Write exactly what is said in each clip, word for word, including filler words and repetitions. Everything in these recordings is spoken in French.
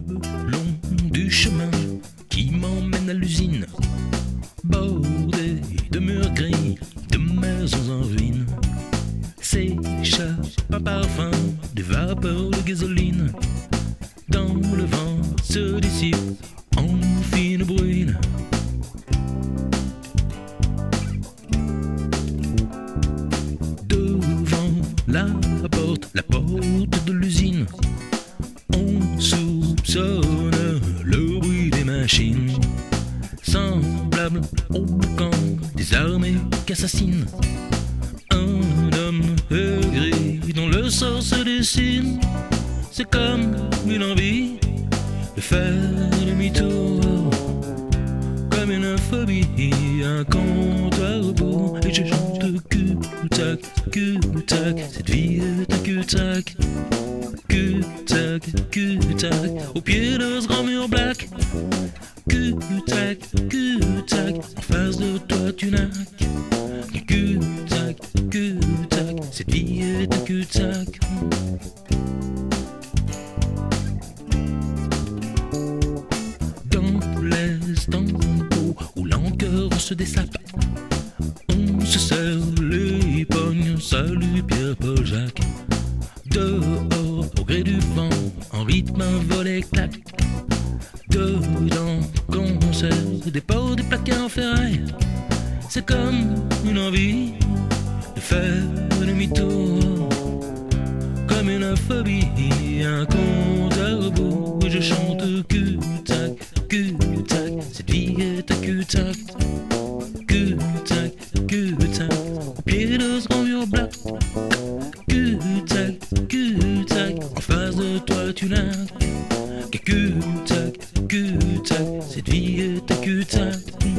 long du chemin qui m'emmène à l'usine, bordé de murs gris, de maisons en ruine, s'échappe un parfum de vapeur de gasoline. Dans le vent se dissipe en fine bruine. Devant la porte, la porte de l'usine, on soupçonne le bruit des machines, semblable au camp des armées qu'assassinent. Un homme aigri dont le sort se dessine, c'est comme une envie de faire demi-tour, comme une phobie, un compte à rebours. Et je chante cul-tac, cul-tac, cette vie est un cul-tac, cul-tac, cul-tac, au pied de ce grand mur black. Cul-tac, cul-tac, en face de toi tu n'as qu'un cul-tac, cul-tac, cette vie est un cul-tac. Dans l'estampeau où l'encœur se dessape, on se serre les pognes, salut Pierre-Paul Jacques. Dehors, au gré du vent, en rythme un volet claque. Dedans, concert, des ports, des placards en ferraille, c'est comme une envie de faire demi-tour, comme une phobie, un compte à rebours. Et je chante cul-tac, cul-tac, cette vie est un cul-tac, cul-tac, cul-tac, au pied de ce grand mur black. Cul-tac, cul-tac, en face de toi tu n'as qu'un cul-tac, cul-tac, cette vie est un cul-tac.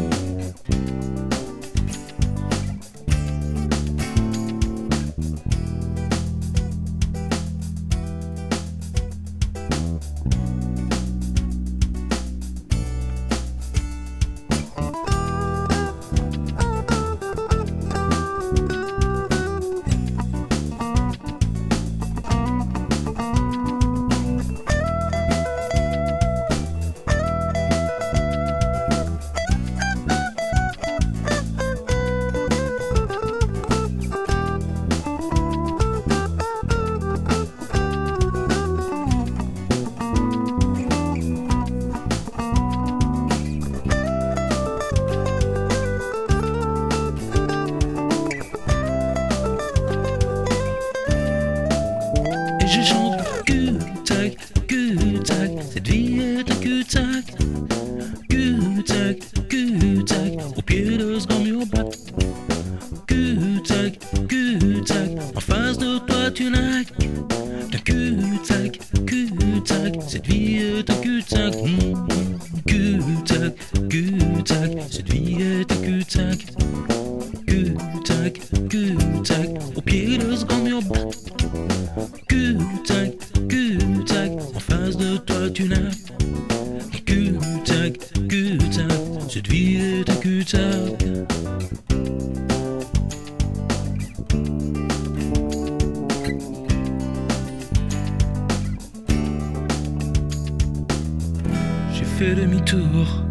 Et je chante cul-tac, cul-tac, cette vie est un cul-tac, cul-tac, cul-tac, au pied de ce grand mur black. Cul-tac, cul-tac, en face de toi tu n'as qu'un cul-tac, cul-tac, cette vie est un cul-tac. Mmh. Cul-tac, cul-tac, cette vie est un cul-tac, cul-tac, cul-tac, au pied de ce grand mur black. Cul-tac, cul-tac, en face de toi tu n'as qu'un cul-tac, cul-tac, cette vie est un cul-tac. J'ai fait demi-tour